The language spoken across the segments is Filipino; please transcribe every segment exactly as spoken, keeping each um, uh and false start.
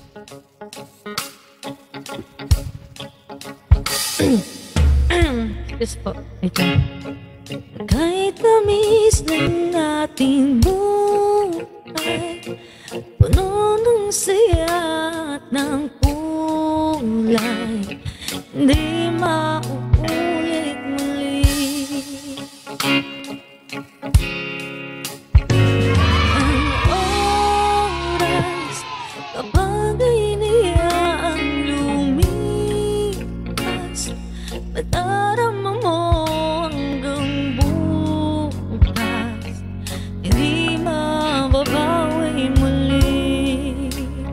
Yes po, ito. Kahit tamis ng ating buhay, puno ng saya at ng kulay, di mauulit muli. Ang oras kapag iniyaang lumipas, madarama mo hanggang bukas, hindi mababawi muli.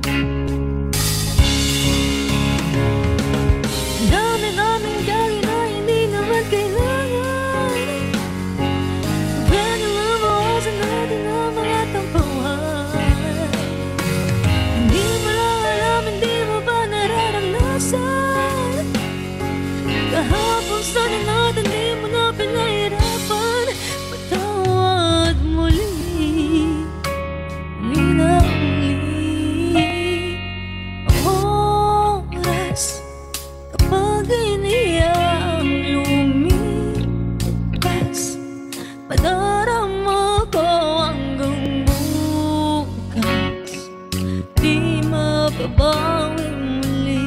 Dami naming galing na hindi naman kailangan, pwede mabawasan natin ang mga tampuhan. Hindi mo lang alam, hindi mo ba nararanasan, kahapon sana natin di mo na pinahirapan. Patawad muli, hindi na uli. Ang oras kapag iniyaang lumipas, madarama ko hanggang bukas, di mababawi muli.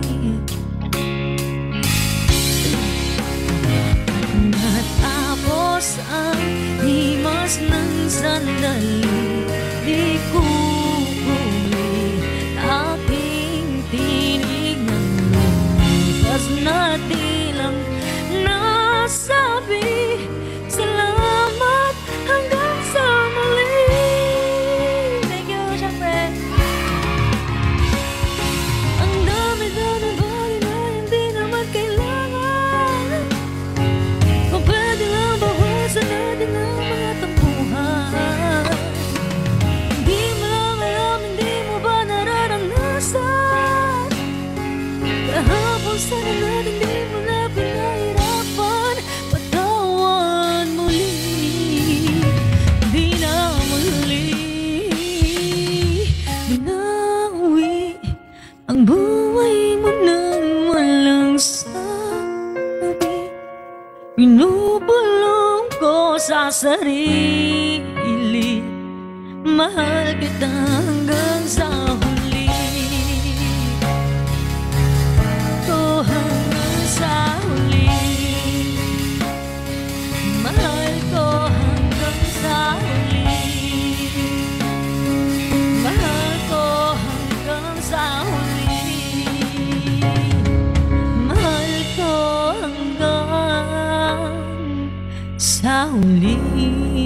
Natapos ang himas ng sandali, di ko huli aking tinig ng lumipas na tilang nasabi, salamat hanggang sa muli. Thank you, syempre. Ang dami-dami bagay na hindi naman kailangan, kung pwede lang bawasan natin ang mga tampuhan. Hindi mo lang alam, hindi mo ba nararanasan, kahapon sana natin di mo na pinahirapan. Patawad muli, di na muli. Binawi ang buhay mo nang walang sabi, pinupulong ko sa sarili, mahal kita hanggang sa huli. Oh, hanggang sa huli, mahal ko hanggang sa huli, mahal ko hanggang sa huli, mahal ko hanggang sa huli.